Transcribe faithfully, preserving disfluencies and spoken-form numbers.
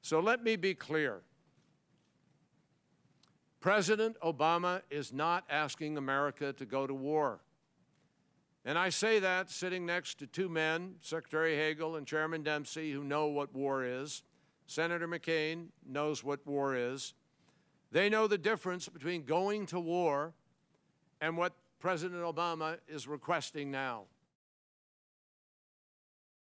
So let me be clear. President Obama is not asking America to go to war. And I say that sitting next to two men, Secretary Hagel and Chairman Dempsey, who know what war is. Senator McCain knows what war is. They know the difference between going to war and what President Obama is requesting now.